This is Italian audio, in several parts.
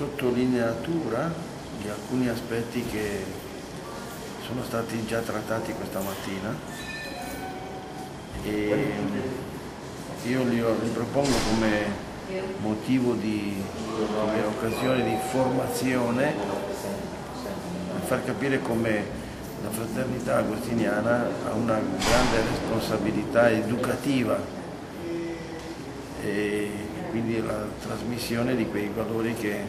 sottolineatura di alcuni aspetti che sono stati già trattati questa mattina e io li propongo come motivo come occasione di formazione per far capire come la fraternità agostiniana ha una grande responsabilità educativa e quindi la trasmissione di quei valori che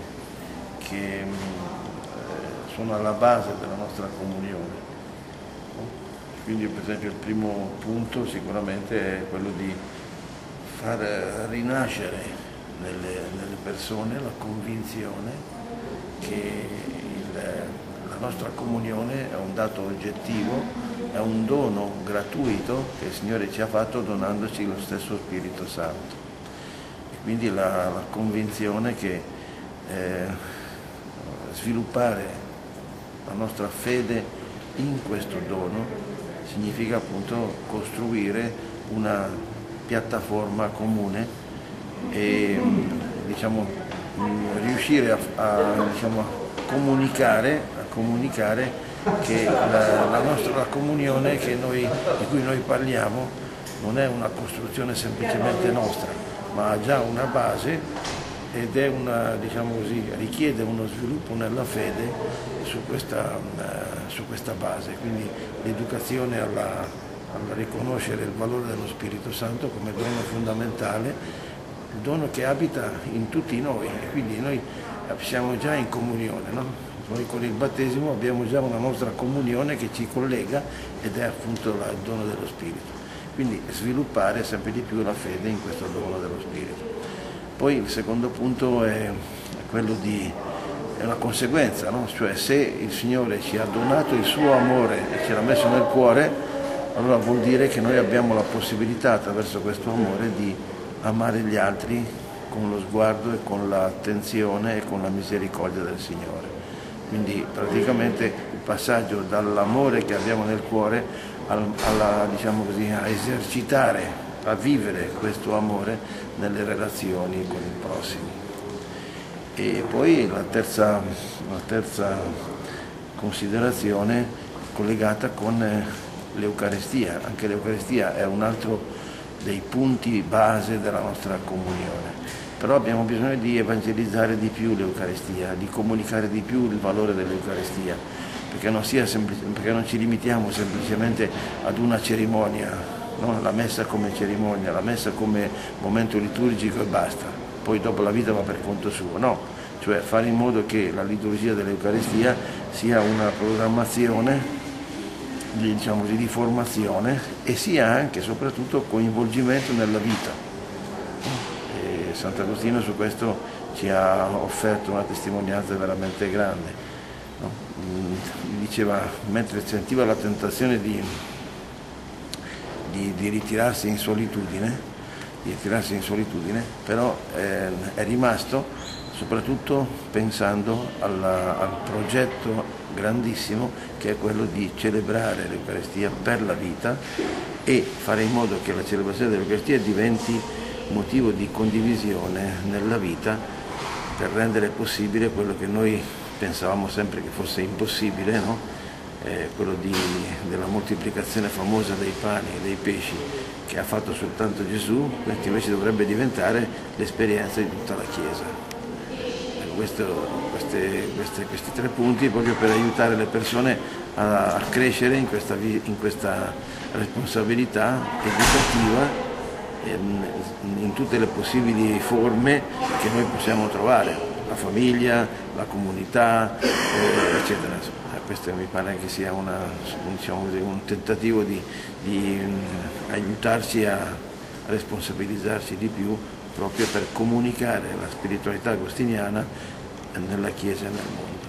sono alla base della nostra comunione. Quindi per esempio il primo punto sicuramente è quello di far rinascere nelle persone la convinzione che la nostra comunione è un dato oggettivo, è un dono gratuito che il Signore ci ha fatto donandoci lo stesso Spirito Santo. E quindi la convinzione che sviluppare la nostra fede in questo dono significa appunto costruire una piattaforma comune e riuscire a comunicare che la comunione di cui noi parliamo non è una costruzione semplicemente nostra, ma ha già una base ed è richiede uno sviluppo nella fede su questa base. Quindi l'educazione a riconoscere il valore dello Spirito Santo come dono fondamentale, il dono che abita in tutti noi, e quindi noi siamo già in comunione, no? Noi con il battesimo abbiamo già una nostra comunione che ci collega ed è appunto il dono dello Spirito. Quindi sviluppare sempre di più la fede in questo dono dello Spirito. Poi il secondo punto è quello è una conseguenza, no? Cioè se il Signore ci ha donato il suo amore e ce l'ha messo nel cuore, allora vuol dire che noi abbiamo la possibilità attraverso questo amore di amare gli altri con lo sguardo e con l'attenzione e con la misericordia del Signore. Quindi praticamente il passaggio dall'amore che abbiamo nel cuore a esercitare, a vivere questo amore nelle relazioni con i prossimi. E poi la terza considerazione collegata con l'Eucaristia. Anche l'Eucaristia è un altro dei punti base della nostra comunione. Però abbiamo bisogno di evangelizzare di più l'Eucaristia, di comunicare di più il valore dell'Eucaristia, perché non ci limitiamo semplicemente ad una cerimonia, no? La messa come cerimonia, la messa come momento liturgico e basta, poi dopo la vita va per conto suo, no, cioè fare in modo che la liturgia dell'Eucaristia sia una programmazione di formazione e sia anche e soprattutto coinvolgimento nella vita. E Sant'Agostino su questo ci ha offerto una testimonianza veramente grande, no? Diceva, mentre sentiva la tentazione di ritirarsi in solitudine, però è rimasto soprattutto pensando al progetto grandissimo che è quello di celebrare l'Eucaristia per la vita e fare in modo che la celebrazione dell'Eucaristia diventi motivo di condivisione nella vita per rendere possibile quello che noi pensavamo sempre che fosse impossibile, no? Quello della moltiplicazione famosa dei pani e dei pesci che ha fatto soltanto Gesù, questo invece dovrebbe diventare l'esperienza di tutta la Chiesa. Questi tre punti proprio per aiutare le persone a crescere in questa responsabilità educativa in tutte le possibili forme che noi possiamo trovare, la famiglia, la comunità, eccetera. Questo mi pare che sia un tentativo di aiutarci a responsabilizzarci di più proprio per comunicare la spiritualità agostiniana nella Chiesa e nel mondo.